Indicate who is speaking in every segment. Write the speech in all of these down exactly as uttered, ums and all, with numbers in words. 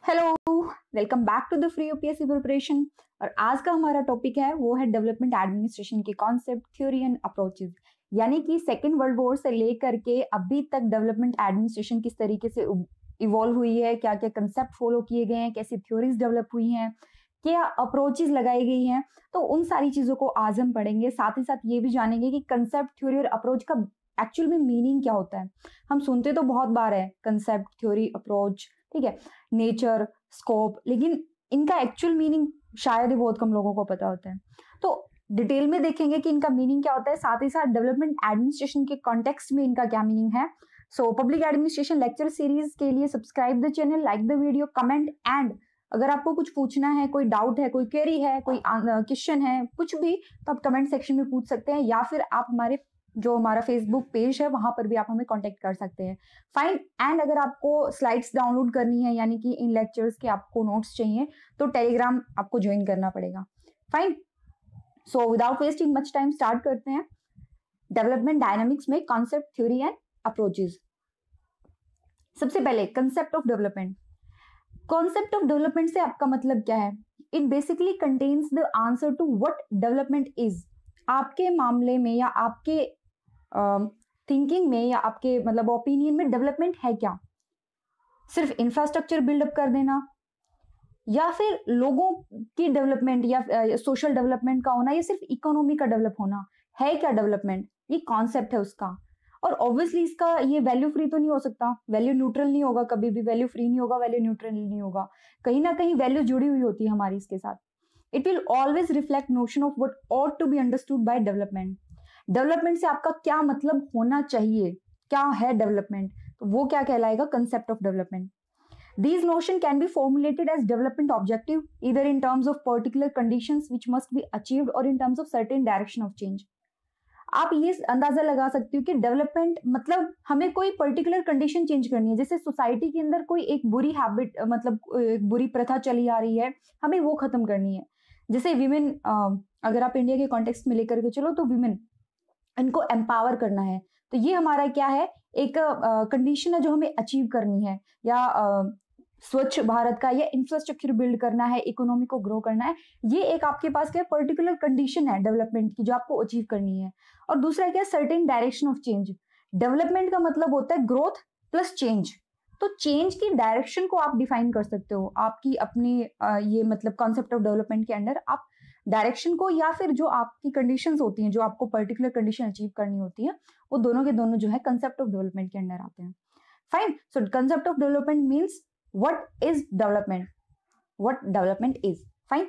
Speaker 1: Hello, welcome back to the free UPSC preparation. और आज का हमारा टॉपिक है वो है डेवलपमेंट एडमिनिस्ट्रेशन के कॉन्सेप्ट, थ्योरी एंड अप्रोचेस। यानी कि सेकेंड वर्ल्ड वॉर से लेकर के अभी तक डेवलपमेंट एडमिनिस्ट्रेशन किस तरीके से इवॉल्व हुई है, क्या क्या कंसेप्ट फॉलो किए गए हैं, कैसी थ्योरीज डेवलप हुई हैं, क्या अप्रोचेस लगाई गई हैं। तो उन सारी चीजों को आज हम पढ़ेंगे। साथ ही साथ ये भी जानेंगे कि कंसेप्ट, थ्योरी और अप्रोच का एक्चुअल में मीनिंग क्या होता है। हम सुनते तो बहुत बार है कंसेप्ट, थ्योरी, अप्रोच, ठीक है, नेचर, स्कोप, लेकिन इनका एक्चुअल मीनिंग शायद ही बहुत कम लोगों को पता होता है। तो डिटेल में देखेंगे कि इनका मीनिंग क्या होता है, साथ ही साथ डेवलपमेंट एडमिनिस्ट्रेशन के कॉन्टेक्स्ट में इनका क्या मीनिंग है। So public administration lecture series के लिए subscribe the channel, like the video, comment, and अगर आपको कुछ पूछना है, कोई डाउट है, कोई क्वेरी है, कोई क्वेश्चन है, कुछ भी, तो आप कमेंट सेक्शन में पूछ सकते हैं, या फिर आप हमारे जो हमारा फेसबुक पेज है वहां पर भी आप हमें कांटेक्ट कर सकते हैं। फाइन। एंड अगर आपको स्लाइड्स डाउनलोड करनी है, यानी कि इन लेक्चर्स के आपको नोट्स चाहिए, तो टेलीग्राम आपको ज्वाइन करना पड़ेगा। Fine. So without wasting much time start करते हैं डेवलपमेंट डायनामिक्स में कॉन्सेप्ट, थ्योरी एंड अप्रोचेस। सबसे पहले concept of development. Concept of development से आपका मतलब क्या है? It basically contains the answer to what development is. आपके मामले में या आपके थिंकिंग uh, में या आपके मतलब ओपिनियन में डेवलपमेंट है क्या? सिर्फ इंफ्रास्ट्रक्चर बिल्डअप कर देना, या फिर लोगों की डेवलपमेंट या सोशल uh, डेवलपमेंट का होना, या सिर्फ इकोनॉमी का डेवलप होना है क्या डेवलपमेंट? ये कॉन्सेप्ट है उसका। और ऑब्वियसली इसका ये वैल्यू फ्री तो नहीं हो सकता, वैल्यू न्यूट्रल नहीं होगा, कभी भी वैल्यू फ्री नहीं होगा, वैल्यू न्यूट्रल नहीं होगा, कहीं ना कहीं वैल्यू जुड़ी हुई होती है हमारी इसके साथ। It will always reflect notion of what ought to be understood by development. Development से आपका क्या मतलब होना चाहिए, क्या है डेवलपमेंट, तो वो क्या कहलाएगा? Concept of development. These notion can be formulated as development objective either in terms of particular conditions which must be achieved or in terms of certain direction of change. आप ये अंदाजा लगा सकते हो कि डेवलपमेंट मतलब हमें कोई पर्टिकुलर कंडीशन चेंज करनी है। जैसे सोसाइटी के अंदर कोई एक बुरी हैबिट, मतलब एक बुरी प्रथा चली आ रही है, हमें वो खत्म करनी है। जैसे विमेन, अगर आप इंडिया के कॉन्टेक्स्ट में लेकर के चलो, तो विमेन, इनको एम्पावर करना है, तो ये हमारा क्या है? एक कंडीशन है जो हमें अचीव करनी है। या uh, स्वच्छ भारत का, या इंफ्रास्ट्रक्चर बिल्ड करना है, इकोनॉमी को ग्रो करना है, ये एक आपके पास क्या पर्टिकुलर कंडीशन है डेवलपमेंट की जो आपको अचीव करनी है। और दूसरा क्या? Certain direction of change. Development का मतलब होता है ग्रोथ प्लस चेंज। तो चेंज की डायरेक्शन को आप डिफाइन कर सकते हो आपकी अपनी ये मतलब कॉन्सेप्ट ऑफ डेवलपमेंट के अंडर। आप डायरेक्शन को, या फिर जो आपकी कंडीशंस होती हैं, जो आपको पर्टिकुलर कंडीशन अचीव करनी होती है, वो दोनों के दोनों जो है कंसेप्ट ऑफ डेवलपमेंट के अंडर आते हैं। Fine. So concept of development means what is development, what development is. Fine.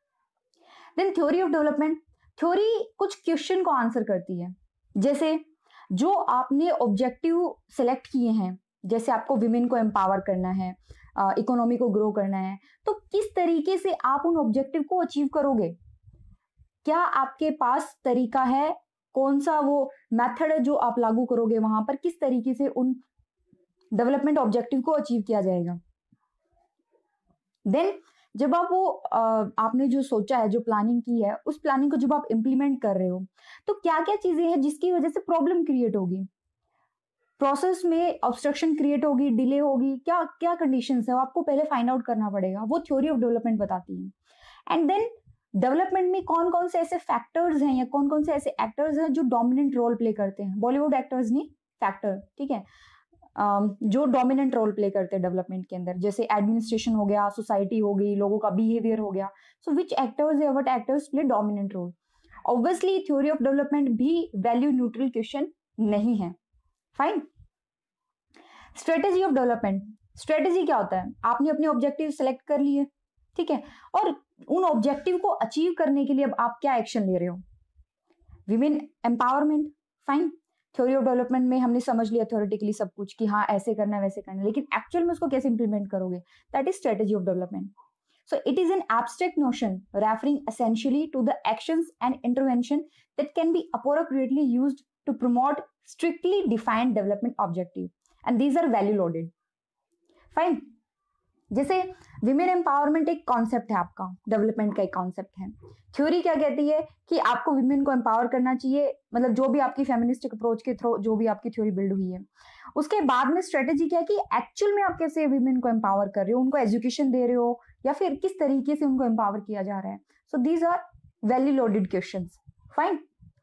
Speaker 1: Then theory of development. Theory कुछ क्वेश्चन को आंसर करती है। जैसे जो आपने ऑब्जेक्टिव सेलेक्ट किए हैं, जैसे आपको विमेन को एम्पावर करना है, इकोनॉमी को ग्रो करना है, तो किस तरीके से आप उन ऑब्जेक्टिव को अचीव करोगे? क्या आपके पास तरीका है? कौन सा वो मेथड है जो आप लागू करोगे वहां पर? किस तरीके से उन डेवलपमेंट ऑब्जेक्टिव को अचीव किया जाएगा? देन जब आप वो आपने जो सोचा है, जो प्लानिंग की है, उस प्लानिंग को जब आप इंप्लीमेंट कर रहे हो, तो क्या क्या चीजें हैं जिसकी वजह से प्रॉब्लम क्रिएट होगी, प्रोसेस में ऑब्स्ट्रक्शन क्रिएट होगी, डिले होगी, क्या क्या कंडीशंस है, वो आपको पहले फाइंड आउट करना पड़ेगा। वो थ्योरी ऑफ डेवलपमेंट बताती है। एंड देन डेवलपमेंट में कौन कौन से ऐसे फैक्टर्स हैं या कौन कौन से ऐसे एक्टर्स हैं जो डोमिनेंट रोल प्ले करते हैं। बॉलीवुड एक्टर्स नहीं, फैक्टर, ठीक है, Um, जो डोमिनेंट रोल प्ले करते हैं डेवलपमेंट के अंदर। जैसे एडमिनिस्ट्रेशन हो गया, सोसाइटी हो गई, लोगों का बिहेवियर हो गया। सो विच एक्टर्स या what actors play dominant role. Obviously theory of development भी वैल्यू न्यूट्रल क्वेश्चन नहीं है। Fine. Strategy of development. Strategy क्या होता है? आपने अपने ऑब्जेक्टिव सेलेक्ट कर लिए, ठीक है, और उन ऑब्जेक्टिव को अचीव करने के लिए अब आप क्या एक्शन ले रहे हो? Women empowerment. Fine. Theory of development में हमने समझ लिया थ्योरेटिकली सब कुछ कि हाँ ऐसे करना है, वैसे करना है, लेकिन एक्चुअल में उसको कैसे इंप्लीमेंट करोगे? That is strategy of development. So it is an abstract notion referring essentially to the actions and intervention that can be appropriately used to promote strictly defined development objective, and these are value loaded. Fine. जैसे women empowerment एक concept है, आपका development का एक concept है। Theory क्या कहती है कि आपको विमेन को एम्पावर करना चाहिए, मतलब जो भी आपकी फेमिनिस्टिक अप्रोच के थ्रू जो भी आपकी थ्योरी बिल्ड हुई है। उसके बाद में स्ट्रेटेजी क्या है कि एक्चुअल में आप कैसे विमेन को एम्पावर कर रहे हो, उनको एजुकेशन दे रहे हो, या फिर किस तरीके से उनको एम्पावर किया जा रहा है। So these are value loaded questions. Fine,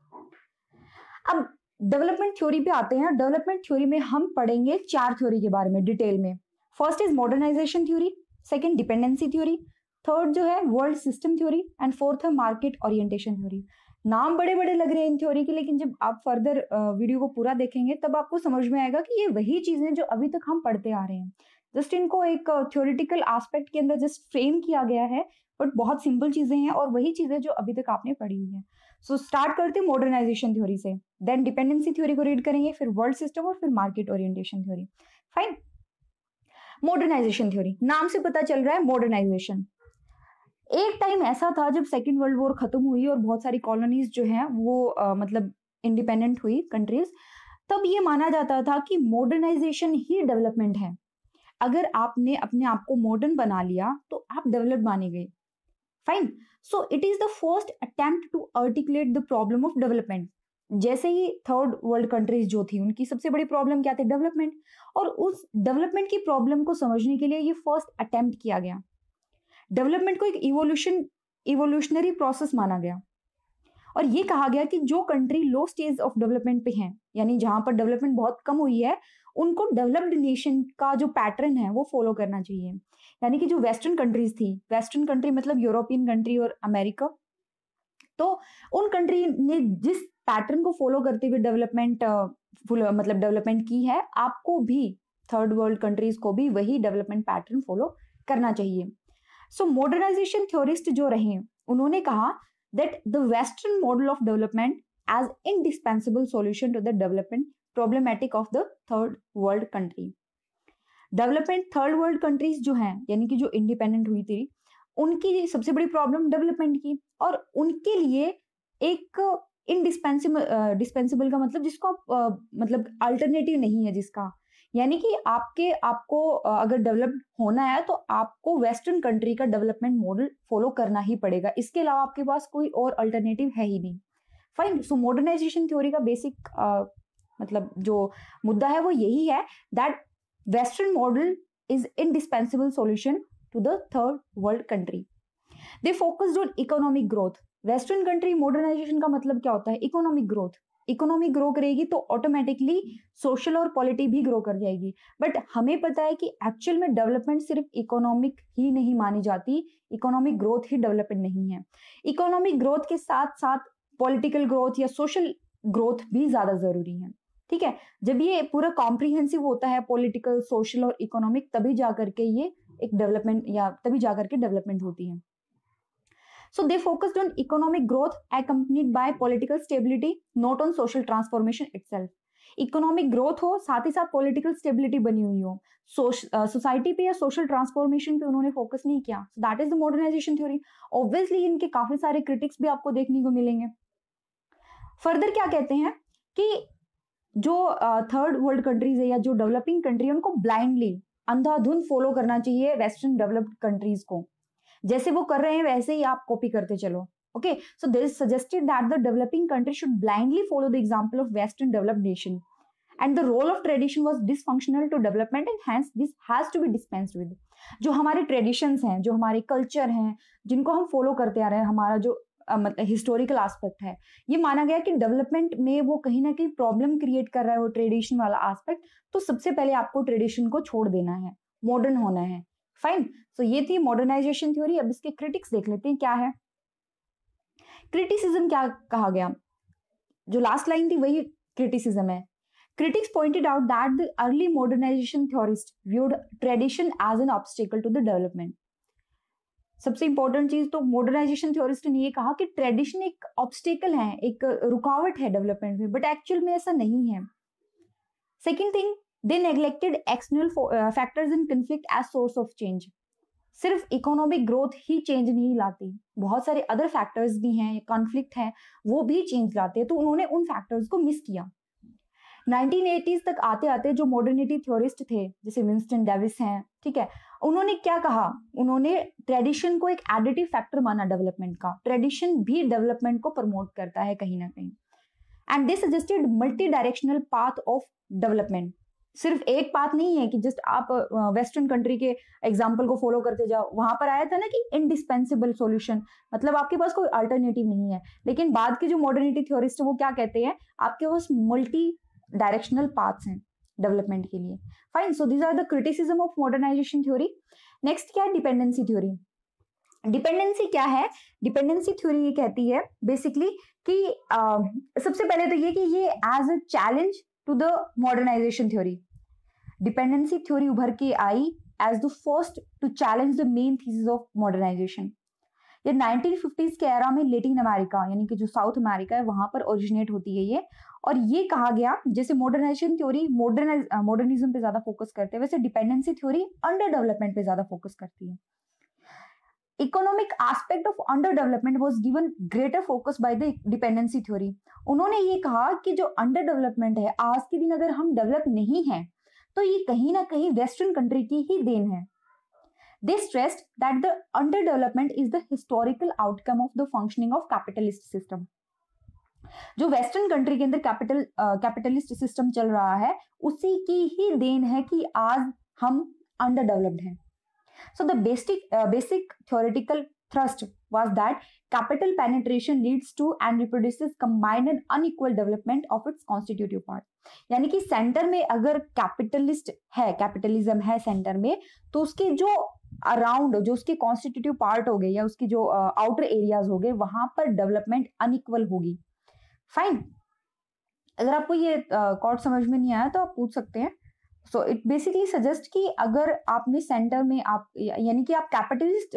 Speaker 1: अब डेवलपमेंट थ्योरी पे आते हैं। डेवलपमेंट थ्योरी में हम पढ़ेंगे चार थ्योरी के बारे में डिटेल में। First is modernisation theory, second dependency theory, third जो है world system theory, and fourth है मार्केट ओरिएंटेशन थ्योरी। नाम बड़े बड़े लग रहे हैं इन थ्योरी के, लेकिन जब आप फर्दर वीडियो को पूरा देखेंगे तब आपको समझ में आएगा कि ये वही चीजें जो अभी तक हम पढ़ते आ रहे हैं। जस्ट इनको एक थ्योरेटिकल एस्पेक्ट के अंदर जस्ट फ्रेम किया गया है, बट बहुत सिंपल चीजें हैं और वही चीजें जो अभी तक आपने पढ़ी हुई है। सो स्टार्ट करते हैं मॉडर्नाइजेशन थ्योरी से, देन डिपेंडेंसी थ्योरी को रीड करेंगे, फिर वर्ल्ड सिस्टम और फिर market orientation theory. Fine, modernisation theory, नाम से पता चल रहा है मॉडर्नाइजेशन। एक टाइम ऐसा था जब सेकेंड वर्ल्ड वॉर खत्म हुई और बहुत सारी कॉलोनीज जो हैं वो आ, मतलब इंडिपेंडेंट हुई कंट्रीज, तब ये माना जाता था कि मॉडर्नाइजेशन ही डेवलपमेंट है। अगर आपने अपने आप को मॉडर्न बना लिया तो आप डेवलप माने गए। Fine, so it is the first attempt to articulate the problem of development. जैसे ही थर्ड वर्ल्ड कंट्रीज जो थी उनकी सबसे बड़ी प्रॉब्लम क्या थी, डेवलपमेंट, और उस डेवलपमेंट की प्रॉब्लम को समझने के लिए ये फर्स्ट अटेम्प्ट किया गया। डेवलपमेंट को एक इवोल्यूशन इवोल्यूशनरी प्रोसेस माना गया और ये कहा गया कि जो country low stage of development पे हैं, यानी जहां पर डेवलपमेंट बहुत कम हुई है, उनको डेवलप्ड नेशन का जो पैटर्न है वो फॉलो करना चाहिए। यानी कि जो वेस्टर्न कंट्रीज थी, वेस्टर्न कंट्री मतलब यूरोपियन कंट्री और अमेरिका, तो उन कंट्री ने जिस पैटर्न को फॉलो करते हुए डेवलपमेंट मतलब डेवलपमेंट की है, आपको भी थर्ड वर्ल्ड कंट्रीज को भी वही डेवलपमेंट पैटर्न फॉलो करना चाहिए। सो मॉडर्नाइजेशन थ्योरिस्ट जो रहे उन्होंने कहा that the western model of development as indispensable solution to the development problematic of the third world country. Development third world countries जो हैं, यानी कि जो इंडिपेंडेंट हुई थी, उनकी सबसे बड़ी प्रॉब्लम डेवलपमेंट की, और उनके लिए एक इनडिस्पेंसिबल डिस्पेंसिबल का मतलब जिसको आप मतलब अल्टरनेटिव नहीं है जिसका, यानी कि आपके आपको अगर डेवलप होना है तो आपको वेस्टर्न कंट्री का डेवलपमेंट मॉडल फॉलो करना ही पड़ेगा, इसके अलावा आपके पास कोई और अल्टरनेटिव है ही नहीं। फाइन, सो मॉडर्नाइजेशन थ्योरी का बेसिक मतलब जो मुद्दा है वो यही है that western model is indispensable solution to the third world country. They focused on economic growth. Western country modernization का मतलब क्या होता है, इकोनॉमिक ग्रोथ। इकोनॉमी ग्रो करेगी तो ऑटोमेटिकली सोशल और पॉलिटी भी ग्रो कर जाएगी। बट हमें पता है कि एक्चुअल में डेवलपमेंट सिर्फ इकोनॉमिक ही नहीं मानी जाती, इकोनॉमिक ग्रोथ ही डेवलपमेंट नहीं है। इकोनॉमिक ग्रोथ के साथ साथ पॉलिटिकल ग्रोथ या सोशल ग्रोथ भी ज्यादा जरूरी है। ठीक है, जब ये पूरा कॉम्प्रिहेंसिव होता है पॉलिटिकल, सोशल और इकोनॉमिक, तभी जाकर के ये एक डेवलपमेंट या तभी जाकर के डेवलपमेंट होती है। So they focused on economic growth accompanied by political stability, not on social transformation itself. Economic growth हो, साथ ही साथ पॉलिटिकल स्टेबिलिटी बनी हुई हो, सोसाइटी uh, पे या सोशल ट्रांसफॉर्मेशन पे उन्होंने फोकस नहीं किया। That is the modernization theory. Obviously इनके काफी सारे क्रिटिक्स भी आपको देखने को मिलेंगे। फर्दर क्या कहते हैं कि जो थर्ड वर्ल्ड कंट्रीज है या जो डेवलपिंग कंट्री है, उनको ब्लाइंडली अंधाधुंध फॉलो करना चाहिए वेस्टर्न डेवलप्ड कंट्रीज को। जैसे वो कर रहे हैं वैसे ही आप कॉपी करते चलो। Okay, so this is suggested that the developing country should blindly follow the example of western developed nation and the role of tradition was dysfunctional to development and hence this has to be dispensed with. जो हमारे traditions हैं, जो हमारे culture हैं, जिनको हम follow करते आ रहे हैं, हमारा जो मतलब हिस्टोरिकल एस्पेक्ट है, ये माना गया कि डेवलपमेंट में वो कहीं ना कहीं प्रॉब्लम क्रिएट कर रहा है, वो ट्रेडिशन वाला एस्पेक्ट, तो सबसे पहले आपको ट्रेडिशन को छोड़ देना है, मॉडर्न होना है। फाइन, सो ये थी मॉडर्नाइजेशन थ्योरी। अब इसके क्रिटिक्स देख लेते हैं क्या है। क्रिटिसिज्म क्या कहा गया, जो लास्ट लाइन थी वही क्रिटिसिज्म है। Critics pointed out that the early modernization theorist viewed tradition as an obstacle to the development. सबसे इंपॉर्टेंट चीज तो मॉडर्नाइजेशन थ्योरिस्ट ने ये कहा कि ट्रेडिशन एक ऑब्स्टिकल है, एक रुकावट है डेवलपमेंट में, बट एक्चुअल में ऐसा नहीं है। Second thing, they neglected external uh, factors in conflict as source of change. सिर्फ इकोनॉमिक ग्रोथ ही चेंज नहीं लाती, बहुत सारे अदर फैक्टर्स भी हैं, कॉन्फ्लिक्ट है, वो भी चेंज लाते हैं, तो उन्होंने उन फैक्टर्स को मिस किया। नाइनटीन एटीज़ तक आते आते जो मॉडर्निटी थ्योरिस्ट थे जैसे विंस्टन डेविस हैं, ठीक है, उन्होंने क्या कहा, उन्होंने ट्रेडिशन को एक एडिटिव फैक्टर माना डेवलपमेंट का। ट्रेडिशन भी डेवलपमेंट को प्रमोट करता है कहीं ना कहीं। And they suggested multidirectional path of development. सिर्फ एक पाथ नहीं है कि जस्ट आप वेस्टर्न कंट्री के एग्जाम्पल को फॉलो करते जाओ। वहां पर आया था ना कि इनडिस्पेंसिबल सॉल्यूशन, मतलब आपके पास कोई अल्टरनेटिव नहीं है। लेकिन बाद के जो मॉडर्निटी थ्योरिस्ट है वो क्या कहते हैं, आपके पास मल्टी डायरेक्शनल पाथ्स हैं डेवलपमेंट के लिए। Fine, so these are the criticism of modernization theory. Next क्या है, डिपेंडेंसी थ्योरी। डिपेंडेंसी क्या है, डिपेंडेंसी थ्योरी ये कहती है बेसिकली कि uh, सबसे पहले तो ये कि ये as a challenge to the modernization theory. Dependency theory उभर के आई as the first to challenge the main thesis of modernization. ये नाइनटीन फिफ्टीज़ के एरा में लेटिन अमेरिका यानी कि जो साउथ अमेरिका है वहां पर ओरिजिनेट होती है ये। और ये कहा गया, जैसे मॉडर्नाइजेशन थ्योरी मॉडर्नाइज मॉडर्निज्म पे ज्यादा फोकस करते हैं, वैसे डिपेंडेंसी थ्योरी अंडर डेवलपमेंट पे ज्यादा फोकस करती है। Economic aspect of underdevelopment was given greater focus by the dependency theory. उन्होंने ये कहा कि जो अंडर डेवलपमेंट है, आज के दिन अगर हम डेवलप नहीं हैं तो ये कहीं ना कहीं वेस्टर्न कंट्री की ही देन है। They stressed that the underdevelopment is the historical outcome of the functioning of capitalist system. जो वेस्टर्न कंट्री के अंदर कैपिटल कैपिटलिस्ट सिस्टम चल रहा है उसी की ही देन है कि आज हम अंडर डेवलप्ड हैं। So the basic basic theoretical thrust was that capital penetration leads to and reproduces combined and unequal development of its constitutive part. यानी कि सेंटर में अगर कैपिटलिस्ट है, कैपिटलिज्म है सेंटर में, तो उसके जो अराउंड जो उसके कॉन्स्टिट्यूटिव पार्ट हो गए या उसकी जो आउटर एरियाज हो गए वहां पर डेवलपमेंट अनइक्वल होगी। फाइन, अगर आपको ये कॉर्ड uh, समझ में नहीं आया तो आप पूछ सकते हैं। सो इट बेसिकली सजेस्ट कि अगर आपने सेंटर में आप यानी कि आप कैपिटलिस्ट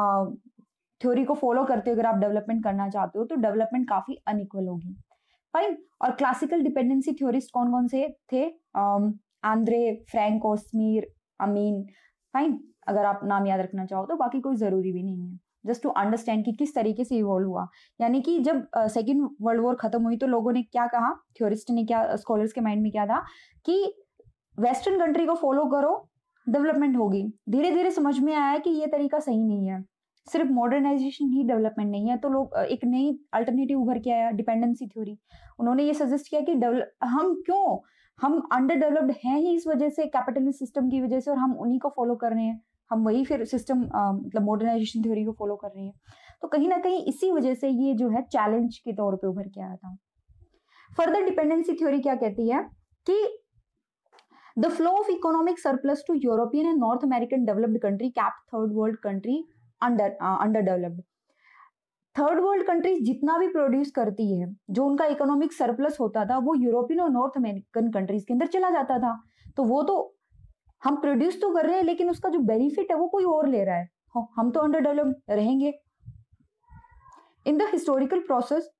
Speaker 1: थ्योरी को फॉलो करते हो, अगर आप डेवलपमेंट करना चाहते हो तो डेवलपमेंट काफी अनइक्वल होगी। फाइन, और क्लासिकल डिपेंडेंसी थ्योरिस्ट कौन कौन से थे, आंद्रे, फ्रैंक और स्मीर, अमीन। फाइन, अगर आप नाम याद रखना चाहो तो, बाकी कोई जरूरी भी नहीं है, जस्ट टू अंडरस्टैंड कि किस तरीके से इवॉल्व हुआ। यानी कि जब सेकेंड वर्ल्ड वॉर खत्म हुई तो लोगों ने क्या कहा, थ्योरिस्ट ने क्या, स्कॉलर्स के माइंड में क्या था कि वेस्टर्न कंट्री को फॉलो करो डेवलपमेंट होगी। धीरे धीरे समझ में आया कि ये तरीका सही नहीं है, सिर्फ मॉडर्नाइजेशन ही डेवलपमेंट नहीं है। तो लोग एक नई अल्टरनेटिव उभर के आया, डिपेंडेंसी थ्योरी। उन्होंने ये सजेस्ट किया कि हम क्यों हम अंडर डेवलप्ड हैं ही इस वजह से, कैपिटलिस्ट सिस्टम की वजह से, और हम उन्हीं को फॉलो कर रहे हैं, हम वही फिर सिस्टम मतलब मॉडर्नाइजेशन थ्योरी को फॉलो कर रहे हैं। तो कहीं ना कहीं इसी वजह से ये जो है चैलेंज के तौर पे उभर के आया था। फर्दर डिपेंडेंसी थ्योरी क्या कहती है कि the flow of economic surplus to European and North American developed country kept third world country under underdeveloped. Third world countries जितना भी प्रोड्यूस करती है, जो उनका इकोनॉमिक सरप्लस होता था वो यूरोपियन और नॉर्थ अमेरिकन कंट्रीज के अंदर चला जाता था। तो वो तो हम प्रोड्यूस तो कर रहे हैं लेकिन उसका जो बेनिफिट है वो कोई और ले रहा है, हम तो अंडर डेवलप्ड रहेंगे। In the historical process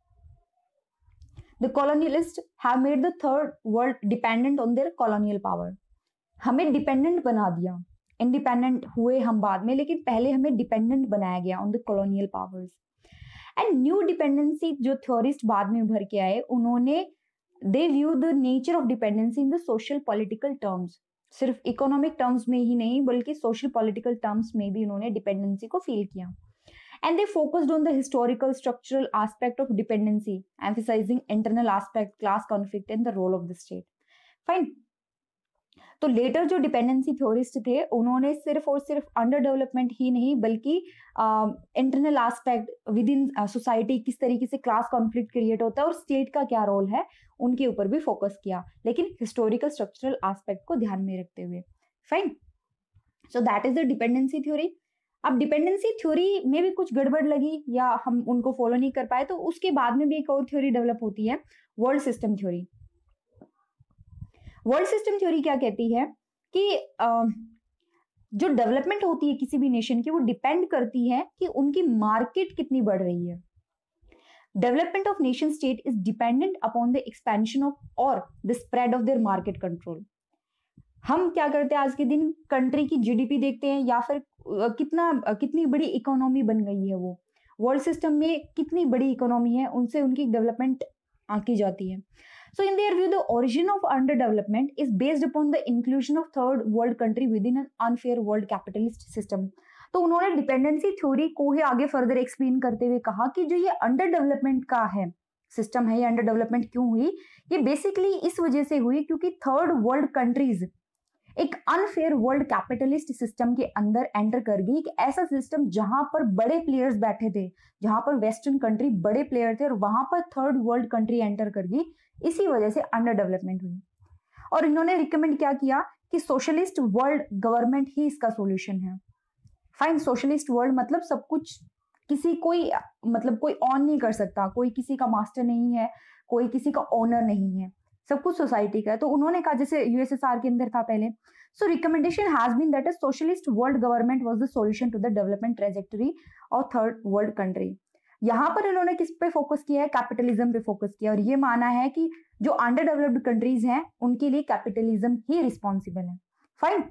Speaker 1: the colonialists have made the third world dependent on their colonial power. हमें डिपेंडेंट बना दिया, इंडिपेंडेंट हुए हम बाद में, लेकिन पहले हमें डिपेंडेंट बनाया गया on the colonial powers. And new dependency जो थ्योरिस्ट बाद में उभर के आए, उन्होंने they view the nature of dependency in the social political terms. सिर्फ इकोनॉमिक टर्म्स में ही नहीं बल्कि सोशल पॉलिटिकल टर्म्स में भी उन्होंने डिपेंडेंसी को फील किया। And they focused on the historical structural aspect of dependency, emphasizing internal aspect, class conflict and the role of the state. Fine. तो लेटर जो डिपेंडेंसी थ्योरिस्ट थे उन्होंने सिर्फ और सिर्फ अंडर डेवलपमेंट ही नहीं बल्कि internal aspect within society, किस तरीके से क्लास कॉन्फ्लिक्ट क्रिएट होता है और स्टेट का क्या रोल है, उनके ऊपर भी फोकस किया, लेकिन हिस्टोरिकल स्ट्रक्चरल एस्पेक्ट को ध्यान में रखते हुए। Fine, so that is the dependency theory. अब डिपेंडेंसी थ्योरी में भी कुछ गड़बड़ लगी या हम उनको फॉलो नहीं कर पाए तो उसके बाद में भी एक और थ्योरी डेवलप होती है, world system theory. World system theory क्या कहती है कि जो डेवलपमेंट होती है किसी भी नेशन की वो डिपेंड करती है कि उनकी मार्केट कितनी बढ़ रही है। Development of nation state is dependent upon the expansion of और the spread of their market control. हम क्या करते हैं आज के दिन, कंट्री की जीडीपी देखते हैं या फिर कितना कितनी बड़ी इकोनॉमी बन गई है, वो वर्ल्ड सिस्टम में कितनी बड़ी इकोनॉमी है, उनसे उनकी डेवलपमेंट आंकी जाती है। So in their view, the origin of underdevelopment is based upon the inclusion of third world country within an unfair world capitalist system. तो उन्होंने डिपेंडेंसी थ्योरी को ही आगे फर्दर एक्सप्लेन करते हुए कहा कि जो ये अंडर डेवलपमेंट का है सिस्टम है, ये अंडर डेवलपमेंट क्यों हुई, ये बेसिकली इस वजह से हुई क्योंकि थर्ड वर्ल्ड कंट्रीज एक अनफेयर वर्ल्ड कैपिटलिस्ट सिस्टम के अंदर एंटर कर गई। एक ऐसा सिस्टम जहां पर बड़े प्लेयर्स बैठे थे, जहां पर वेस्टर्न कंट्री बड़े प्लेयर थे, और वहां पर थर्ड वर्ल्ड कंट्री एंटर कर गई। इसी वजह से अंडर डेवलपमेंट हुई। और इन्होंने रिकमेंड क्या किया कि सोशलिस्ट वर्ल्ड गवर्नमेंट ही इसका सोल्यूशन है। फाइन, सोशलिस्ट वर्ल्ड मतलब सब कुछ किसी कोई मतलब कोई ऑन नहीं कर सकता, कोई किसी का मास्टर नहीं है, कोई किसी का ओनर नहीं है, सब कुछ सोसाइटी का है। तो उन्होंने कहा, जैसे यूएसएसआर के अंदर था पहले, so recommendation has been that a socialist world government was the solution to the development trajectory of third world country. यहाँ पर इन्होंने किस पे फोकस किया है, कैपिटलिज्म पे फोकस किया, और ये माना है कि जो अंडर डेवलप्ड कंट्रीज हैं उनके लिए कैपिटलिज्म ही रिस्पॉन्सिबल है। फाइन,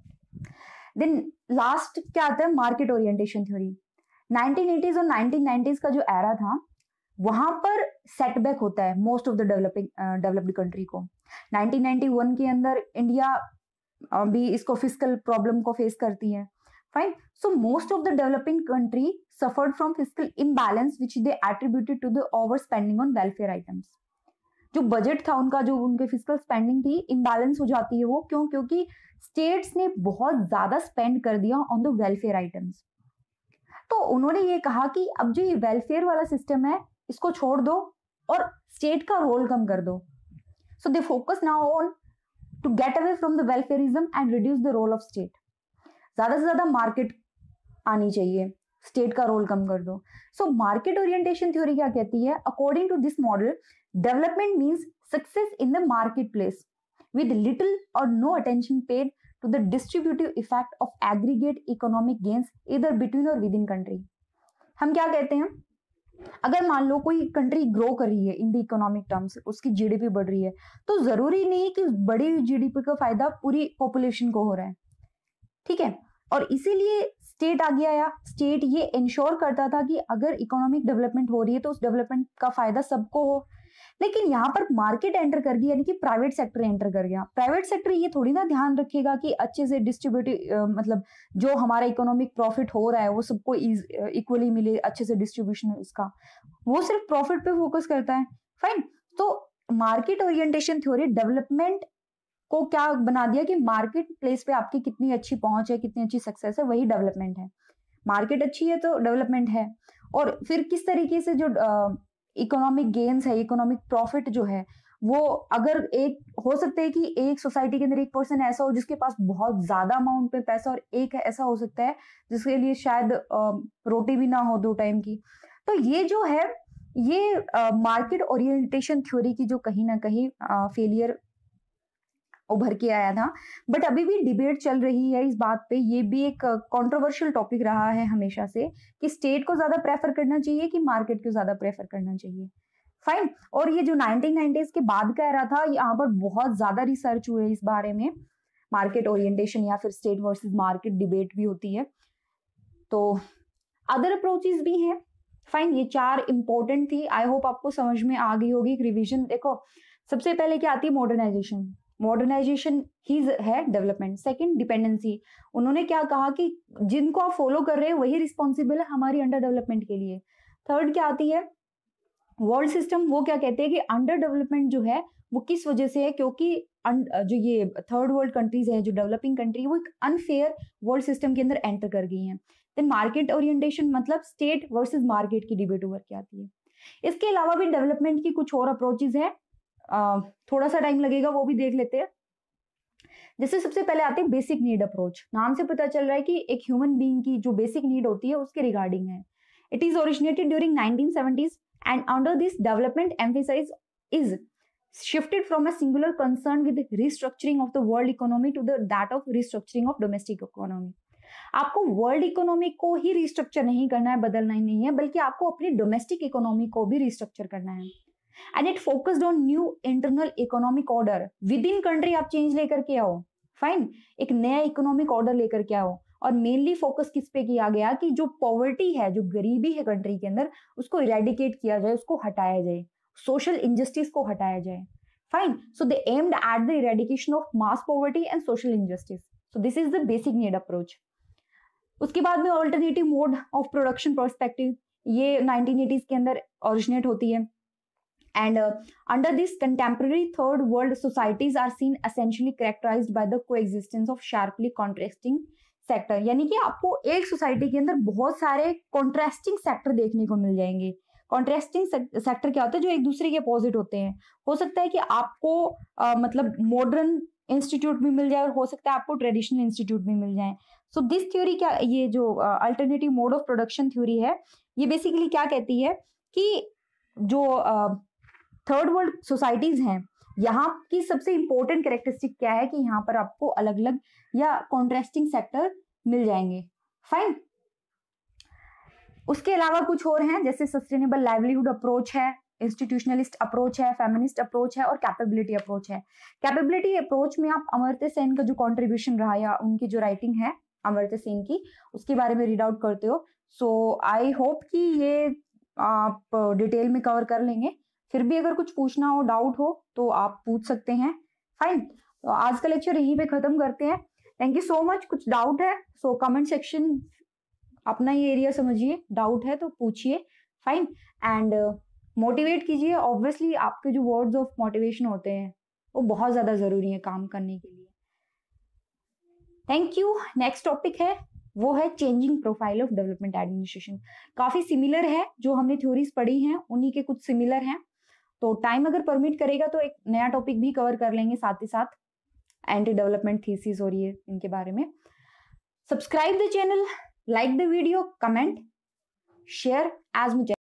Speaker 1: देन लास्ट क्या आता है, market orientation theory. Nineteen eighties और नाइनटीन नाइंटीज़ का जो एरा था वहां पर सेटबैक होता है most of the developing developed country को। नाइनटीन नाइंटी वन के अंदर इंडिया भी इसको फिस्कल प्रॉब्लम को फेस करती है। Fine, so most of the developing country suffered from fiscal imbalance which they attributed to the overspending on welfare items. जो budget था उनका, जो उनके फिस्कल स्पेंडिंग थी, इम्बैलेंस हो जाती है वो क्यों, क्योंकि स्टेट्स ने बहुत ज्यादा स्पेंड कर दिया ऑन द वेलफेयर आइटम्स। तो उन्होंने ये कहा कि अब जो ये वेलफेयर वाला सिस्टम है इसको छोड़ दो और स्टेट का रोल कम कर दो। So they focus now on to get away from the welfarism and reduce the role of state. ज्यादा से ज्यादा मार्केट आनी चाहिए, स्टेट का रोल कम कर दो। सो मार्केट ओरिएंटेशन थ्योरी क्या कहती है, according to this model development means success in the marketplace with little or no attention paid to the distributive effect of aggregate economic gains either between or within country। हम क्या कहते हैं, अगर मान लो कोई कंट्री ग्रो कर रही है इन द इकोनॉमिक टर्म्स, उसकी जीडीपी बढ़ रही है, तो जरूरी नहीं कि बड़ी जीडीपी का फायदा पूरी पॉपुलेशन को हो रहा है, ठीक है। और इसीलिए स्टेट आ गया, या स्टेट ये इंश्योर करता था कि अगर इकोनॉमिक डेवलपमेंट हो रही है तो उस डेवलपमेंट का फायदा सबको हो। लेकिन यहाँ पर मार्केट एंटर कर गया, यानी कि प्राइवेट सेक्टर एंटर कर गया। प्राइवेट सेक्टर ये थोड़ी ना ध्यान रखेगा कि अच्छे से डिस्ट्रीब्यूटिव मतलब जो हमारा इकोनॉमिक प्रॉफिट हो रहा है वो सबको इक्वली मिले, अच्छे से डिस्ट्रीब्यूशन इसका, वो सिर्फ प्रॉफिट पे फोकस करता है। फाइन, तो मार्केट ओरिएंटेशन थ्योरी डेवलपमेंट को क्या बना दिया कि मार्केट प्लेस पे आपकी कितनी अच्छी पहुंच है, कितनी अच्छी सक्सेस है, वही डेवलपमेंट है। मार्केट अच्छी है तो डेवलपमेंट है। और फिर किस तरीके से जो इकोनॉमिक गेन्स है, इकोनॉमिक प्रॉफिट जो है, वो अगर एक हो सकता है कि एक सोसाइटी के अंदर एक पर्सन ऐसा हो जिसके पास बहुत ज्यादा अमाउंट पे पैसा, और एक ऐसा हो सकता है जिसके लिए शायद रोटी भी ना हो दो टाइम की। तो ये जो है ये मार्केट ओरिएंटेशन थ्योरी की जो कहीं ना कहीं फेलियर उभर के आया था, बट अभी भी डिबेट चल रही है इस बात पे। ये भी एक कंट्रोवर्शियल टॉपिक रहा है हमेशा से कि स्टेट को ज्यादा प्रेफर करना चाहिए कि मार्केट को ज्यादा प्रेफर करना चाहिए। फाइन, और ये जो नाइनटीन नाइंटीज़ के बाद का एरा था, यहाँ पर बहुत ज्यादा रिसर्च हुए इस बारे में, मार्केट ओरिएंटेशन या फिर स्टेट वर्सेस मार्केट डिबेट भी होती है। तो अदर अप्रोचेस भी हैं। फाइन, ये चार इंपॉर्टेंट थी, आई होप आपको समझ में आ गई होगी। रिविजन देखो, सबसे पहले क्या आती है, मॉडर्नाइजेशन। मॉडर्नाइजेशन ही है डेवलपमेंट। Second, dependency. उन्होंने क्या कहा कि जिनको आप फॉलो कर रहे हैं वही रिस्पॉन्सिबल है हमारी अंडर डेवलपमेंट के लिए। थर्ड क्या आती है, वर्ल्ड सिस्टम। वो क्या कहते हैं कि अंडर डेवलपमेंट जो है वो किस वजह से है, क्योंकि जो ये थर्ड वर्ल्ड कंट्रीज है, जो डेवलपिंग कंट्री, वो एक अनफेयर वर्ल्ड सिस्टम के अंदर एंटर कर गई हैं। देन मार्केट ओरिएंटेशन मतलब स्टेट वर्सेस मार्केट की डिबेट उभर के आती है। इसके अलावा भी डेवलपमेंट की कुछ और अप्रोचेज है, Uh, थोड़ा सा टाइम लगेगा, वो भी देख लेते हैं। जैसे सबसे पहले आते हैं बेसिक नीड अप्रोच। नाम से पता चल रहा है कि एक ह्यूमन बीइंग की जो बेसिक नीड होती है उसके रिगार्डिंग है। It is originated during nineteen seventies and under this development emphasize is shifted from a singular concern with restructuring of the world economy to the that of restructuring of domestic economy. आपको world economy को ही restructure नहीं करना है, बदलना ही नहीं है, बल्कि आपको अपनी डोमेस्टिक इकोनॉमी को भी रिस्ट्रक्चर करना है। And it focused on new internal economic order. Within country आप चेंज लेकर के आओ, फाइन, एक नया इकोनॉमिक ऑर्डर लेकर के आओ। और मेनली फोकस किस पे किया गया कि जो पॉवर्टी है, जो गरीबी है कंट्री के अंदर, उसको इरेडिकेट किया जाए, उसको हटाया जाए, सोशल इनजस्टिस को हटाया जाए। Fine. So they aimed at the eradication of mass poverty and social injustice. So this is the basic need approach. उसके बाद में alternative mode of production perspective, ये नाइनटीन एटीज़ के अंदर ओरिजिनेट होती है. And uh, under this, contemporary third world societies are seen essentially characterized by the coexistence of sharply contrasting sector. यानी कि आपको एक सोसाइटी के अंदर बहुत सारे कॉन्ट्रास्टिंग सेक्टर देखने को मिल जाएंगे. कॉन्ट्रास्टिंग सेक्टर क्या होता है? जो एक दूसरे के अपोजिट होते हैं. हो सकता है कि आपको uh, मतलब मॉडर्न इंस्टीट्यूट भी मिल जाए और हो सकता है आपको ट्रेडिशनल इंस्टीट्यूट भी मिल जाए. सो दिस थ्योरी क्या, ये जो alternative mode of production theory है, ये बेसिकली क्या कहती है कि जो थर्ड वर्ल्ड सोसाइटीज हैं, यहाँ की सबसे इंपॉर्टेंट कैरेक्टरिस्टिक क्या है कि यहाँ पर आपको अलग अलग या कॉन्ट्रास्टिंग सेक्टर मिल जाएंगे. फाइन. उसके अलावा कुछ और हैं, जैसे सस्टेनेबल लाइवलीहुड अप्रोच है, इंस्टीट्यूशनलिस्ट अप्रोच है, फेमिनिस्ट अप्रोच है और कैपेबिलिटी अप्रोच है. कैपेबिलिटी अप्रोच में आप अमर्त्य सेन का जो कॉन्ट्रीब्यूशन रहा या उनकी जो राइटिंग है अमर्त्य सेन की, उसके बारे में रीड आउट करते हो. सो आई होप कि ये आप डिटेल में कवर कर लेंगे. फिर भी अगर कुछ पूछना हो, डाउट हो, तो आप पूछ सकते हैं. फाइन. तो आज का लेक्चर यहीं पे खत्म करते हैं. Thank you so much. कुछ डाउट है सो कमेंट सेक्शन, अपना ये एरिया समझिए, डाउट है तो पूछिए. फाइन. एंड मोटिवेट कीजिए. ऑब्वियसली आपके जो वर्ड्स ऑफ मोटिवेशन होते हैं वो बहुत ज्यादा जरूरी है काम करने के लिए. Thank you. नेक्स्ट टॉपिक है, वो है changing profile of development administration. काफी सिमिलर है, जो हमने थ्योरीज पढ़ी हैं उन्हीं के कुछ सिमिलर हैं. तो टाइम अगर परमिट करेगा तो एक नया टॉपिक भी कवर कर लेंगे साथ ही साथ. एंटी डेवलपमेंट थीसिस हो रही है इनके बारे में. Subscribe the channel, like the video, comment, share as much